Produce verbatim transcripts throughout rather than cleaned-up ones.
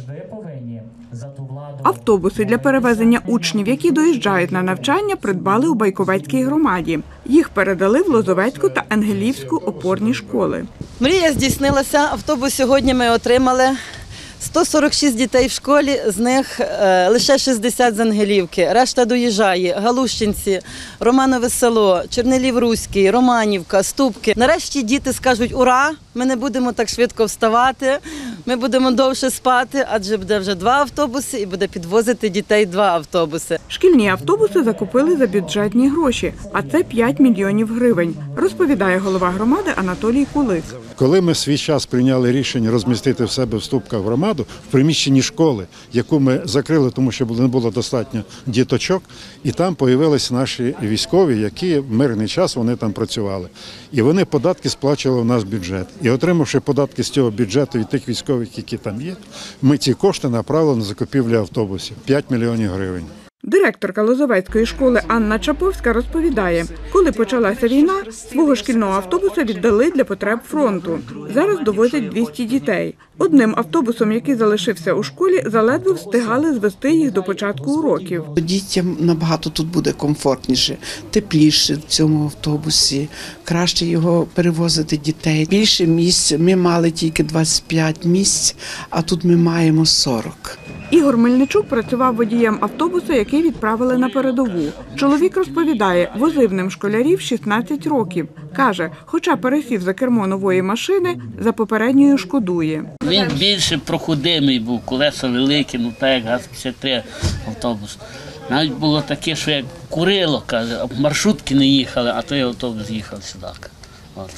Автобуси для перевезення учнів, які доїжджають на навчання, придбали у Байковецькій громаді. Їх передали в Лозовецьку та Енгелівську опорні школи. Мрія здійснилася. Автобус сьогодні ми отримали. сто сорок шість дітей в школі, з них е, лише шістдесят з Ангелівки. Решта доїжджає. Галущинці, Романове село, Чернелів-Руський, Романівка, Ступки. Нарешті діти скажуть «Ура!», ми не будемо так швидко вставати, ми будемо довше спати, адже буде вже два автобуси і буде підвозити дітей два автобуси. Шкільні автобуси закупили за бюджетні гроші, а це п'ять мільйонів гривень, розповідає голова громади Анатолій Кулик. Коли ми свій час прийняли рішення розмістити в себе в Ступках громаду, в приміщенні школи, яку ми закрили, тому що не було достатньо діточок, і там з'явилися наші військові, які в мирний час вони там працювали. І вони податки сплачували в нас бюджет. І отримавши податки з цього бюджету від тих військових, які там є, ми ці кошти направили на закупівлю автобусів – п'ять мільйонів гривень. Директорка Лозовецької школи Анна Чаповська розповідає, коли почалася війна, свого шкільного автобуса віддали для потреб фронту. Зараз довозять двісті дітей. Одним автобусом, який залишився у школі, заледве встигали звести їх до початку уроків. Дітям набагато тут буде комфортніше, тепліше в цьому автобусі, краще його перевозити дітей. Більше місць, ми мали тільки двадцять п'ять місць, а тут ми маємо сорок. Ігор Мельничук працював водієм автобуса, який відправили на передову. Чоловік розповідає, возив ним школярів шістнадцять років. Каже, хоча пересів за кермо нової машини, за попередньою шкодує. Він більше проходимий був, колеса великі, ну так як ГАЗ п'ятдесят три автобус. Навіть було таке, що як курило, каже, маршрутки не їхали, а той автобус їхав сюди. От,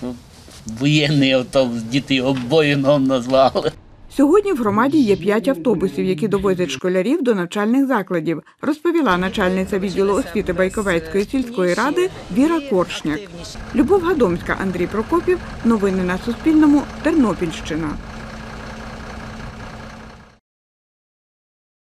воєнний автобус, діти його Боїнгом назвали. Сьогодні в громаді є п'ять автобусів, які довозять школярів до навчальних закладів, розповіла начальниця відділу освіти Байковецької сільської ради Віра Коршняк. Любов Гадомська, Андрій Прокопів. Новини на Суспільному. Тернопільщина.